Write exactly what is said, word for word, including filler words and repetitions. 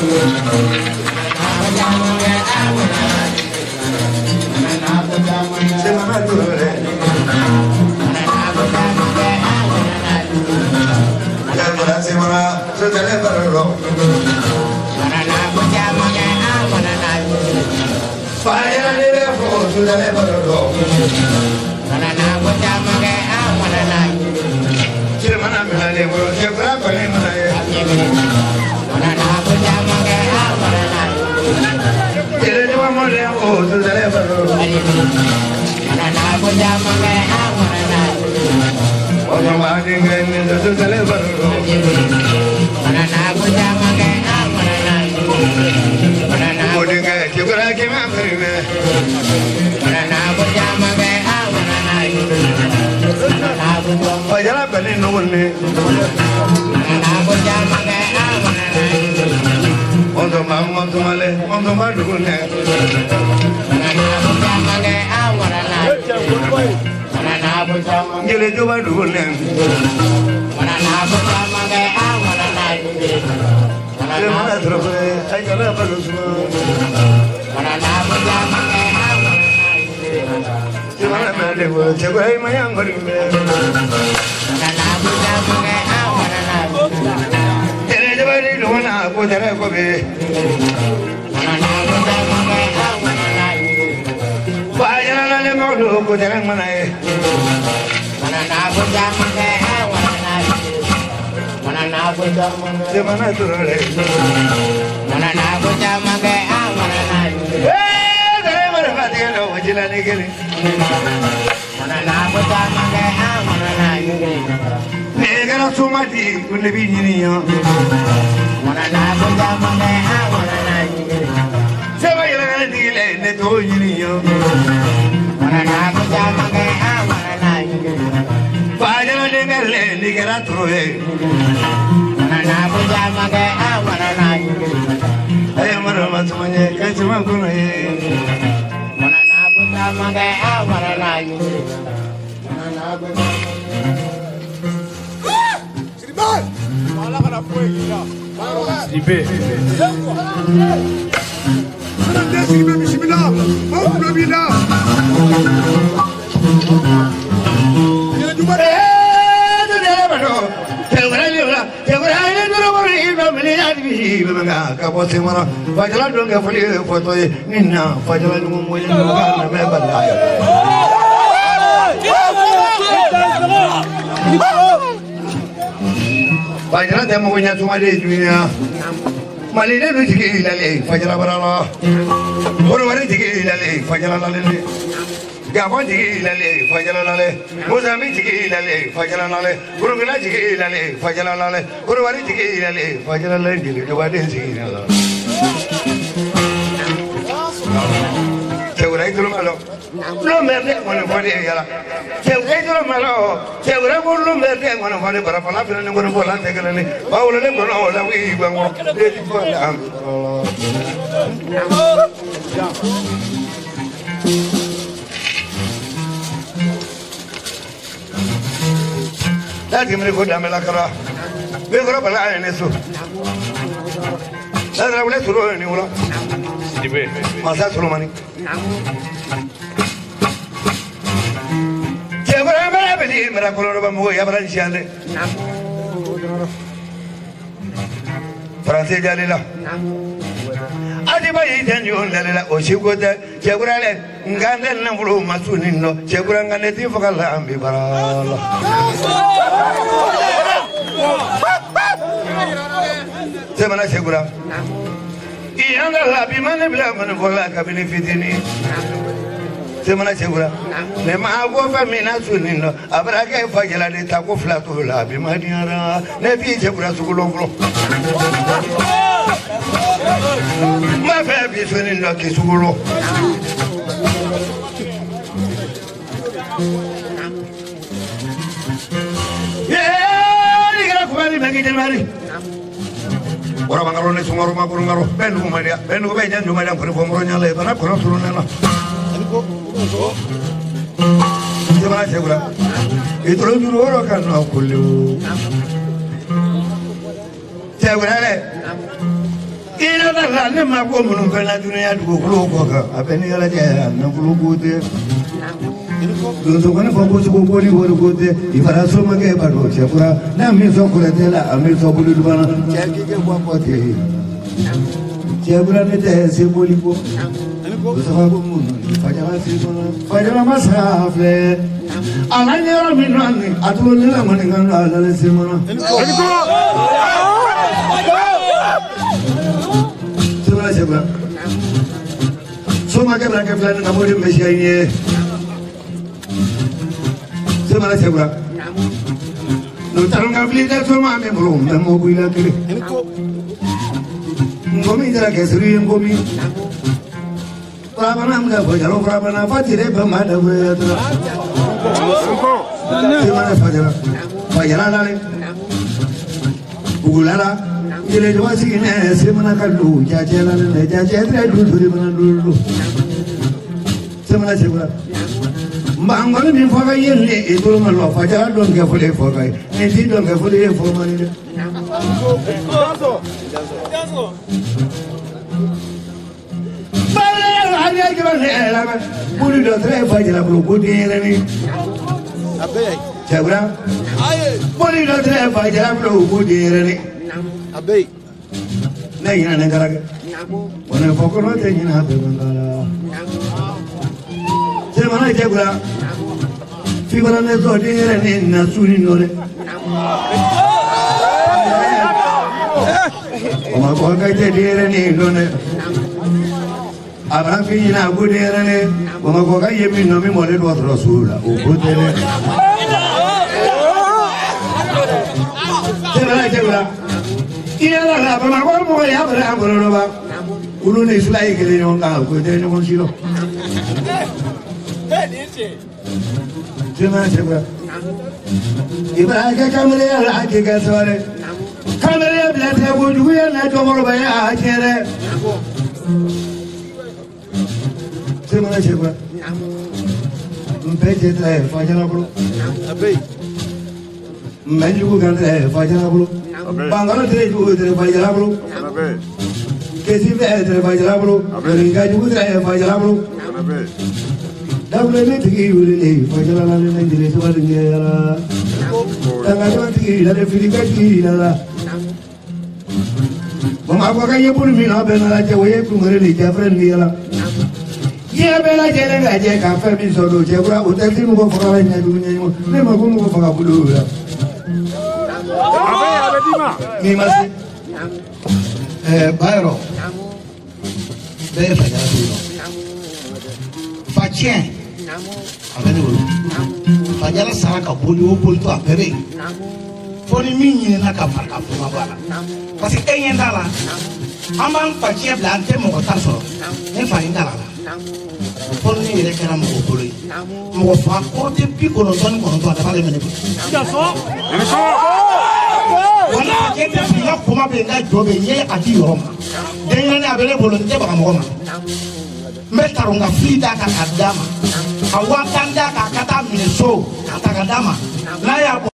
Fajra temu punya cuma di dunia. Malina nu jigi ilale fajra barala. Guru wari jigi ilale fajra lalele. Gabon jigi ilale fajra lalele. Mozambique jigi ilale fajra lalele. Guru Ghana jigi ilale fajra lalele. Guru wari jigi ilale fajra lalele jigi coba di jigi ilale. Cewek itu malu. Belum merdeka mana boleh ya. Cewek itu malu. Cewek belum merdeka mana boleh berapa lama ni guru bola tegal ni. Bawa ni guru bola wih bangun. Dia di bola. Lagi mereka dah melakar. Mereka bela ini su. Lagi boleh suruh ni ulah. Masa suruh mani. Cewek mana beli mereka kalau orang mau ya berani siapa? Francis jadi lah. Adi bayi janjun dari lah. Osih kota cewek le. Enggak ada enam puluh masukin no. Cewek enggak ada tiap kali ambil barang. Semana cewek. Iya dah bimane bila mana bola kabini fitini. Semana cewek. Nema aku famina sunin no. Abrake fajala di taku flatu lah bimane ara. Nebi cewek sukulong kulong. Ma fabi sunin no kisukulong. Yeah, ni kalau kembali lagi jadi orang bangaron ni semua rumah kurung ngaruh, ben rumah dia, ben rumah dia cuma yang performanya le, tanah kurang turunnya lah. Gimana sih kurang? Itu orang juru orang kan aku lu. Saya kurang le. ina da la ne ma ko mun fana duniya dugu kulo ko ka abeni ala je na kulo ko te do so kana ko ko ko ni ho ko te ifara so ma ke ba do che pura na mi so ko te la ami so bulu du bana che ki ke ko ko te che pura ne te se boli ko do so ko mun fa ja si ko fa ja ma sa fe ala ne ro mi no ni atu le la mani kan ala le se mo Sebab, semua kita berangkat pelan namun di Malaysia ini, semua sebab, nonton kami lihat semua kami belum, dan mau bila kiri, kami jalan kesuri yang kami, berapa nama dah berjalan berapa nama tidak bermada berjalan, semua berjalan, berjalan lagi, bukulah. Jadi dua sih ni, semua kalau jajan ada, jajan ada dulu dulu mana dulu, semua semua. Banggal ni fakai ni itu malu, fajar dong ke boleh fakai, ni dong ke boleh fakai ni. Baliklah hari hari kita ni, lama. Budi dah terakhir fajar belum budi ni. Siapa? Budi dah terakhir fajar belum budi ni. Abai, naik na negara ke? Mana fokus nanti ni na bengala. Semana cakap, figuran itu dia ni nasuri nore. Oma kau kata dia ni nore. Abang pergi na aku dia ni. Oma kau kata ye min nomi boleh dua rasul. Aku dia ni. Semana cakap. Ia lah, apa kau mau ya berapa berapa? Ulu ni selai kiri orang kau, kau jadi orang silo. Cuma siapa? Ibarat kamera lagi ke suara. Kamera bila saya bujuk ya, nak cuma berbayar aja. Cuma siapa? Empat juta, fajar apa? Abai. Menjual kan fajar apa? Bangala tere juga tere fajar apa? Kesi tere tere fajar apa? Ringga juga tere fajar apa? Double ni tiga uli ni fajar apa ni ni jenis apa ni ya? Tengah tu tiga, ada filika tiga lah. Mama apa kaya pun mina benar aja, wajib kumari ni jafran ni lah. Ia bela jalan aja kafe ni solo, jafra utak si muka fakar ni dulu ni, ni muka muka fakar bulu lah. Ni masih, eh, bayro, bayar fajar dulu. Fajar, apa ni bulu? Fajar sah kabuli, kabuli tu apa ni? Foni mini nak kapar kapur apa? Pasal eh yang dalam, amang fajar belante mau tarsor, ni fajar dalam. Foni ni mereka nak mau kabuli, mau fakor tapi konon konon tu ada balik mana? Wala kita punya kuma benda jobe nye ati yoroma. Dengan ni abele bolon je baka mokoma. Metarunga frida ka kadama. Awakanda ka kata mineso kata kadama. Na ya